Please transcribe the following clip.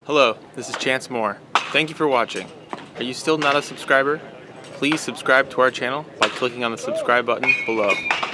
Hello, this is Chance Moore. Thank you for watching. Are you still not a subscriber? Please subscribe to our channel by clicking on the subscribe button below.